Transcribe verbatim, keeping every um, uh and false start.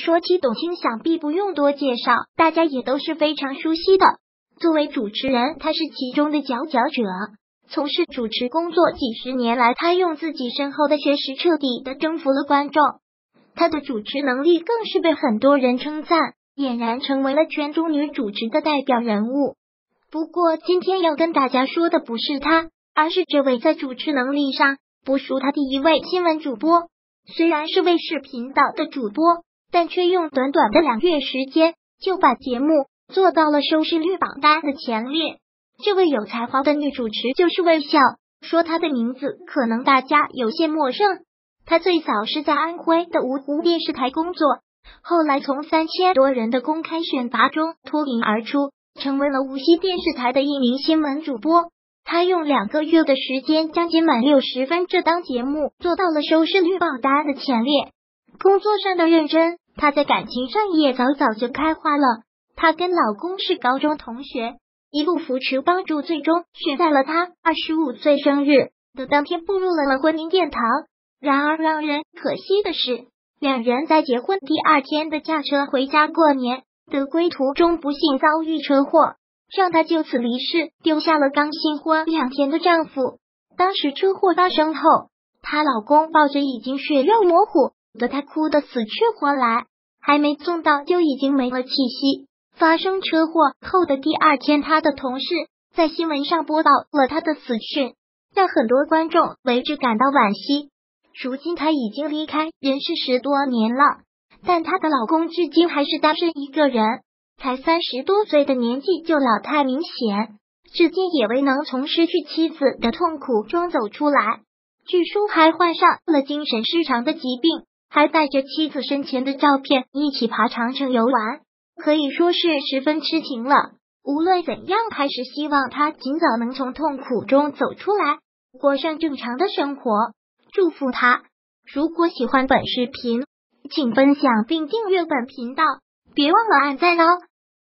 说起董卿，想必不用多介绍，大家也都是非常熟悉的。作为主持人，他是其中的佼佼者。从事主持工作几十年来，他用自己深厚的学识彻底的征服了观众。他的主持能力更是被很多人称赞，俨然成为了圈中女主持的代表人物。不过今天要跟大家说的不是他，而是这位在主持能力上不输他的一位新闻主播。虽然是卫视频道的主播，但却用短短的两月时间就把节目做到了收视率榜单的前列。这位有才华的女主持就是魏笑，说她的名字可能大家有些陌生。她最早是在安徽的芜湖电视台工作，后来从三千多人的公开选拔中脱颖而出，成为了无锡电视台的一名新闻主播。她用两个月的时间，将近满六十分这档节目做到了收视率榜单的前列。工作上的认真，她在感情上也早早就开花了。她跟老公是高中同学，一路扶持帮助，最终选在了她二十五岁生日的当天步入了了婚姻殿堂。然而让人可惜的是，两人在结婚第二天的驾车回家过年的归途中不幸遭遇车祸，让她就此离世，丢下了刚新婚两天的丈夫。当时车祸发生后，她老公抱着已经血肉模糊的她哭得死去活来，还没送到就已经没了气息。发生车祸后的第二天，她的同事在新闻上播报了她的死讯，让很多观众为之感到惋惜。如今她已经离开人世十多年了，但她的老公至今还是单身一个人，才三十多岁的年纪就老态明显，至今也未能从失去妻子的痛苦中走出来。据说还患上了精神失常的疾病，还带着妻子生前的照片一起爬长城游玩，可以说是十分痴情了。无论怎样，还是希望他尽早能从痛苦中走出来，过上正常的生活，祝福他。如果喜欢本视频，请分享并订阅本频道，别忘了按赞哦。